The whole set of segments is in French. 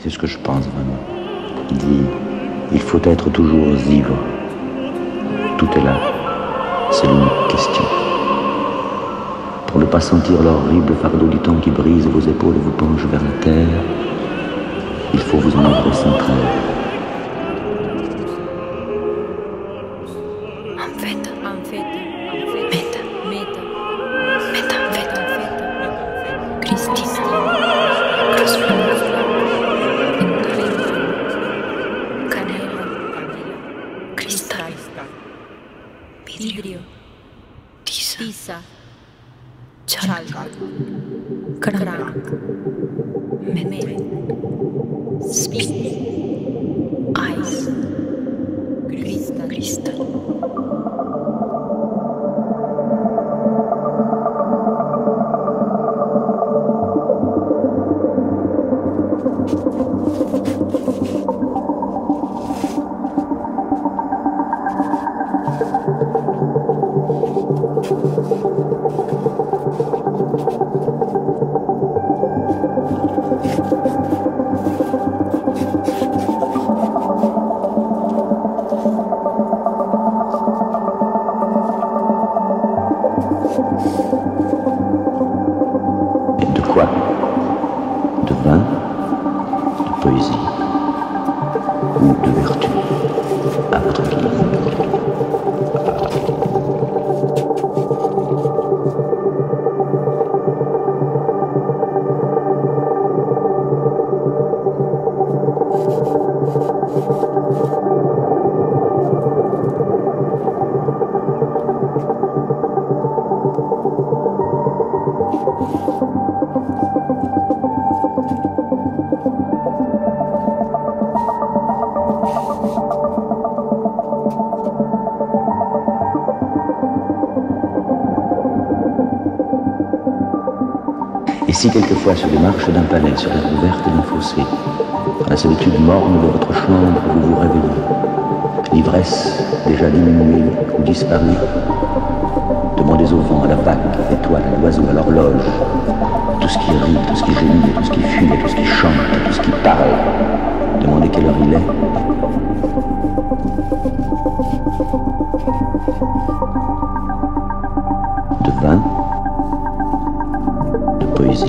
C'est ce que je pense vraiment. Dis, il faut être toujours ivre. Tout est là. C'est l'unique question. Pour ne pas sentir l'horrible fardeau du temps qui brise vos épaules et vous penche vers la terre, il faut vous enivrer sans trêve. Vidrio, tiza, chalk, crank, metal, speed, ice, crystal. De quoi? De vin, de poésie ou de vertu, à votre guise. Et si quelquefois sur les marches d'un palais, sur l'herbe ouverte d'un fossé, dans la solitude morne de votre chambre, vous vous réveillez, l'ivresse déjà diminuée ou disparue, demandez au vent, à la vague, à l'étoile, à l'oiseau, à l'horloge, tout ce qui rit, tout ce qui gémit, tout ce qui fuit, tout ce qui chante, tout ce qui parle, demandez quelle heure il est. De vin, de poésie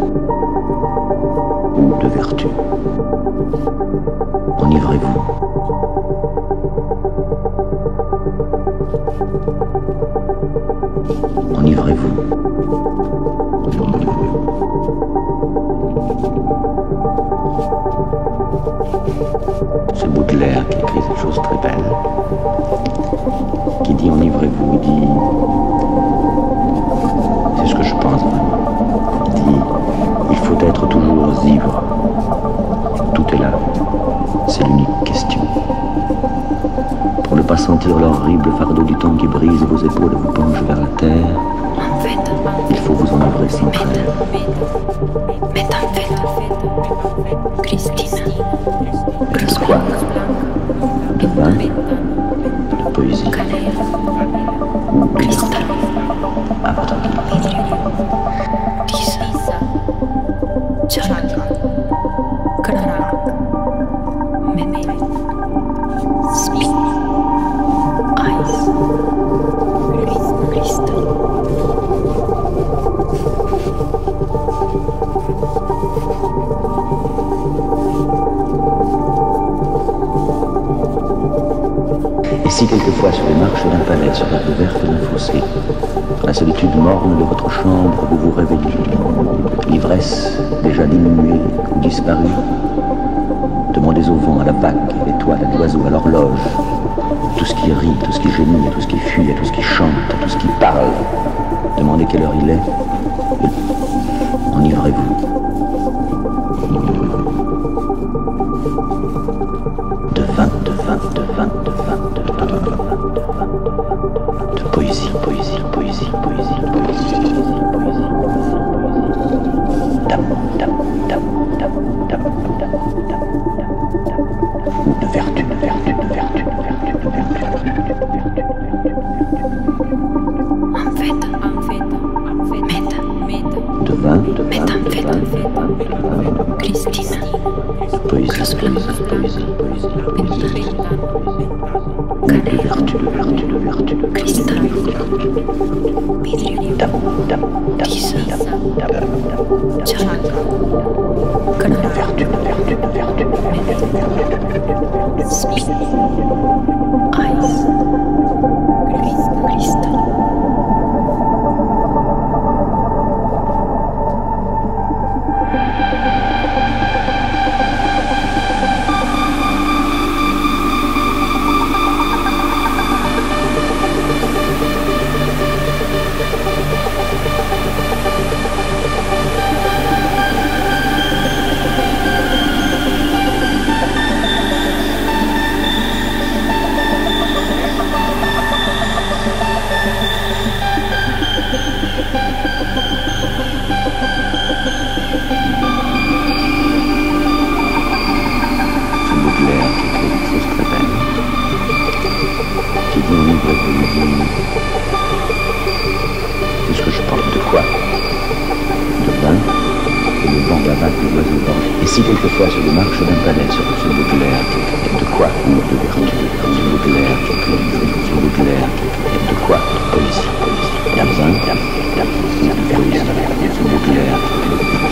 ou de vertu. Enivrez-vous. Enivrez-vous. C'est Baudelaire qui écrit cette chose très belle, qui dit enivrez-vous, il dit, c'est ce que je pense vraiment, il dit, il faut être toujours ivre. Tout est là, c'est l'unique question. Pour ne pas sentir l'horrible fardeau du temps qui brise vos épaules et vous penche vers la terre, il faut vous enivrer sans trêve. De quoi? De vin, de poésie ou de vertu, à votre guise. Et si quelquefois sur les marches d'un palais, sur l'herbe verte d'un fossé, dans la solitude morne de votre chambre, vous vous réveillez, l'ivresse déjà diminuée ou disparue, demandez au vent, à la vague, à l'étoile, à l'oiseau, à l'horloge, tout ce qui rit, tout ce qui gémit, tout ce qui fuit, tout ce qui chante, tout ce qui parle, demandez quelle heure il est, et enivrez-vous. De vin, de vin, de vin, de vin, de vin, de vin, de vin, de poésie, poésie, poésie, poésie, poésie, poésie, poésie, d'amour, d'amour, d'amour, d'amour, d'amour, d'amour, ou de vertu, de vertu, de vertu, de vertu, de vertu, de vertu, de vin, de vin, de vin, de vin, de vin, poésie, poésie, de vertu, de vertu, cristal, vidrio, tiza, chalk, vertu, speed, ice, crystal. C'est ce que je porte de quoi? De vin, et le vent d'avant des oiseaux d'ange. Et si quelquefois sur les marches d'un palais, sur ce Baudelaire, de quoi? De vertu, sur Baudelaire, sur Baudelaire, de quoi? De poésie, d'absinthe, de poésie, sur Baudelaire,